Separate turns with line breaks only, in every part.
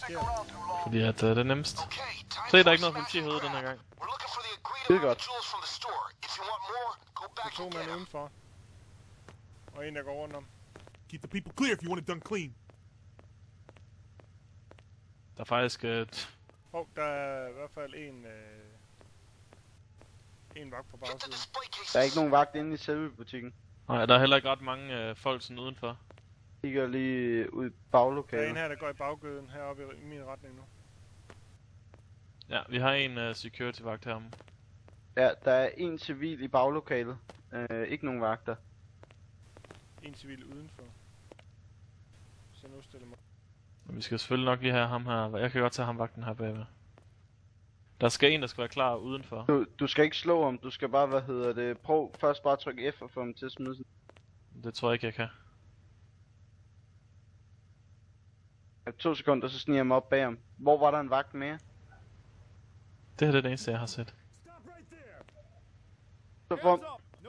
sker der?
Fordi at det er nemmest. Se, der er ikke noget politi herude den her gang.
Det er godt.
Der er 2 mænd udenfor. Og en der går rundt om.
Keep the people clear if you want it done clean.
Der er faktisk et...
Der er i hvert fald en vagt på bagsiden.
Der er ikke nogen vagt inde i selve butikken.
Nej, der er heller ikke ret mange folk sådan udenfor.
Kigger lige ud i
Der er
baglokalet.
en her, der går i baggøden heroppe i min retning nu.
Ja, vi har en security-vagt herom.
Ja, der er en civil i baglokalet. Ikke nogen vagter.
En civil udenfor. Så nu stiller mig.
Vi skal selvfølgelig nok lige have ham her. Jeg kan godt tage ham vagten her bagved. Der skal en, der skal være klar udenfor.
Du skal ikke slå ham, du skal bare, prøv først bare at trykke F og få ham til at smide sig.
Det tror jeg ikke, jeg kan.
2 sekunder, så sniger jeg mig op bag ham. Hvor var der en vagt mere?
Det her er det eneste, jeg har set.
Så få...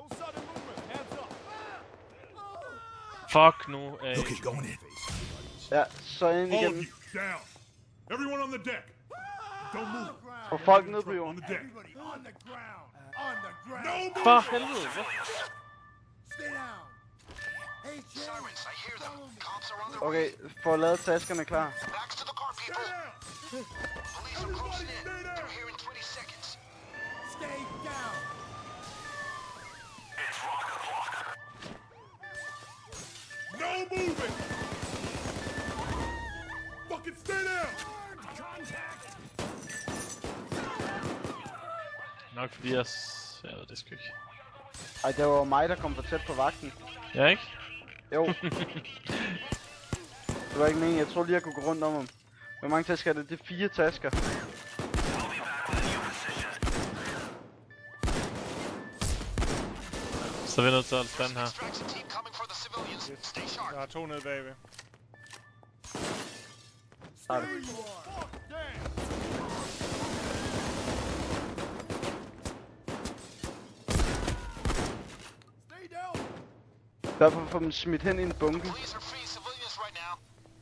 Fuck nu,
Okay, going in.
Ja, så ind
All of
igen.
you, down. Everyone on the deck. Don't move.
Få folk ned på
On
jorden.
the deck.
On the ground! On the ground!
No
For
move.
helvede, hvad?
Stay down! Hey, Jay!
Sirens, I hear them. Cops are on their
Okay, få lavet taskerne klar.
backs to the car, people.
Stay down.
Police are closing in. They're here in 20 seconds.
Stay down!
No moving. Fucking stay down.
Nok fordi jeg ved det sgu ikke.
Ej, det var mig, der kom for tæt på vagten.
Ja, ikke?
Jo. Det var ikke meningen, jeg troede lige, jeg kunne gå rundt om ham. Hvor mange tasker er det? Det er 4 tasker.
Så er vi nødt til at holde stand her.
Extraction team coming for the civilians. Stay sharp.
Der er 2 nede bagved.
Har det.
Stay down!
Derfor får dem smidt hen i en bunke.
Police are free civilians right now.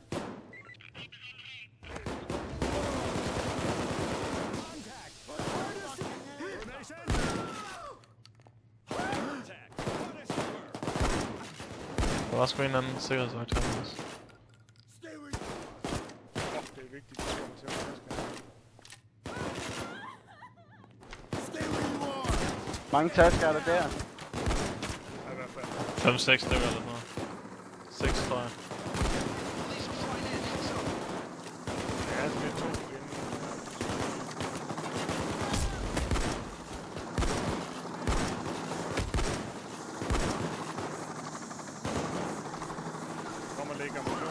Der var sgu en eller anden sikkerhedsvagt her også.
Stay where you
Det er vigtigt, at vi kommer til at taske.
Stay where you are!
Mange tasker er der der.
Ja, i hvert fald.
5-6 stykker eller sådan noget. 6 tror jeg.
Police are flying in. Heads up.
Ja, det er 2 igen. Kom og lægge ammunition.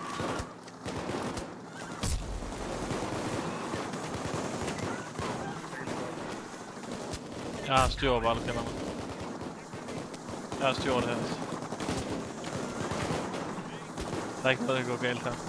Jeg har styr over, bare du kender mig. Jeg har styr over det her. Der er ikke noget, der kan gå galt her.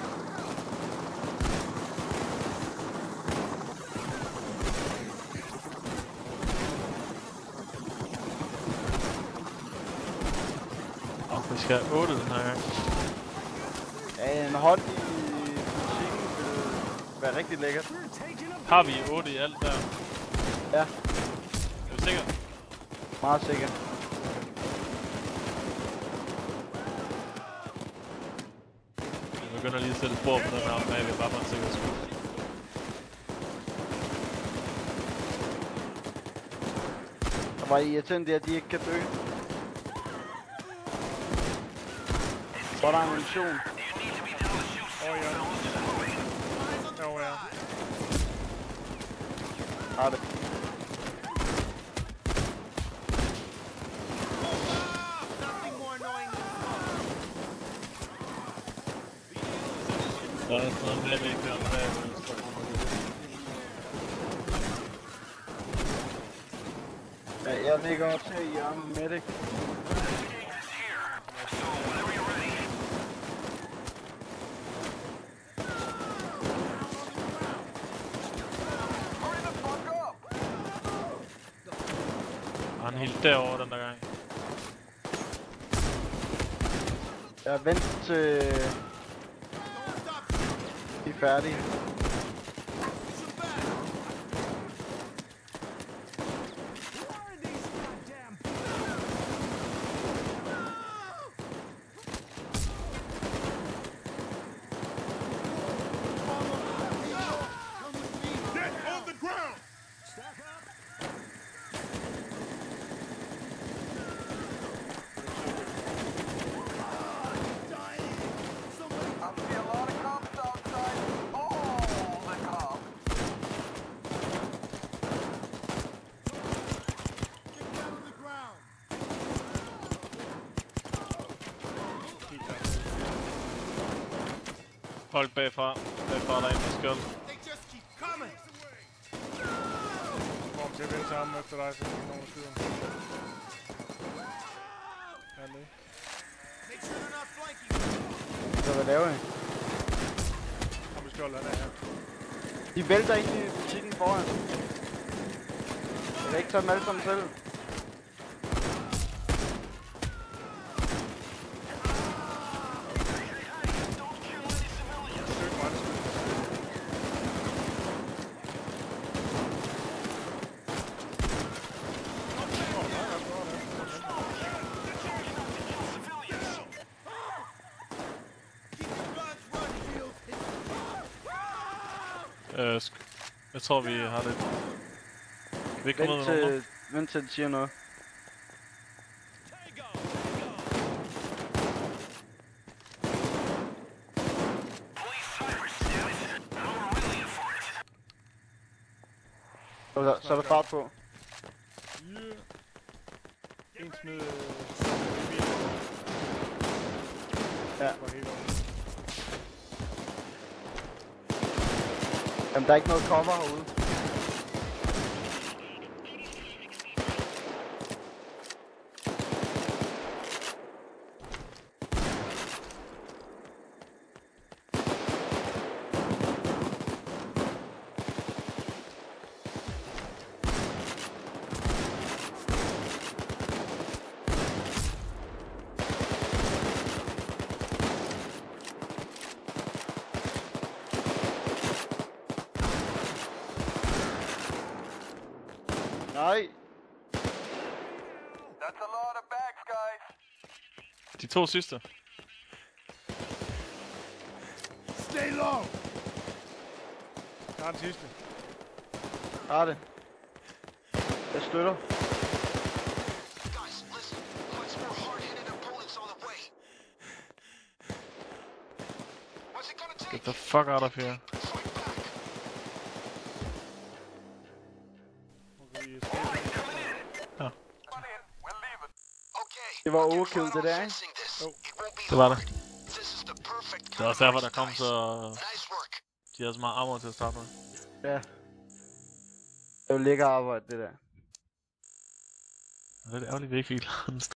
Vi skal have 8 den her gang.
Ja, en hot i butikken vil være rigtig lækkert.
Har vi 8 i alt der?
Ja,
Er du sikker?
meget sikkert.
Jeg begynder lige at sætte spor på den her bag, bare for en sikkerheds skyld.
Det var irriterende, at de ikke kan dø. Så er der ammunition.
Ja. Jo, ja.
Har det.
Der er sådan noget med, vi ikke gør med.
Ja, jeg ligger op til hjørnet med det.
Han er helt derovre den der gang.
Jeg er vendt til... De er færdige.
Get on the ground!
I see a lot of cops outside. All the cops.
Get down on the ground.
Folk bagfra. Bagfra der er en med skjold.
They just keep coming.
Kom til at vende sammen efter dig, så er nogen der skyder. Hernede.
Make sure they're not flanking.
Så hvad laver I?
Kom med skjold, han er her.
De vælter ind i butikken foran. Jeg kan ikke tage dem alle sammen selv.
Søg mig, det skyder.
Keep the guns running, Field.
Jeg tror vi har lidt... Kan vi ikke komme ud med nogen?
Vent til de siger noget. Så er der fart på.
Yeah. En smid...
Ja.
Var helt over.
Jamen der er ikke noget cover herude. Nej.
That's a lot of bags, guys.
De to sidste.
Stay low.
Der er den sidste.
Har det. Jeg støtter.
Guys, listen. Much more hard-hitted opponents on the way. What's it gonna take?
Get the fuck out of here.
Fight back.
Okay, jeg
Ja,
Come in. We'll leave it. Okay.
Det var
I'll get
overkill,
right
det
on
der, ikke?
fixing this.
Jo.
It won't be
det var det.
hard. This is the perfect
Det er også derfor, der kom
guys.
så...
Nice work.
De har så meget armor til at starte med.
Ja. Det er jo lækker arbejde, det der.
Det er lidt ærgerligt, vi ikke fik lavet en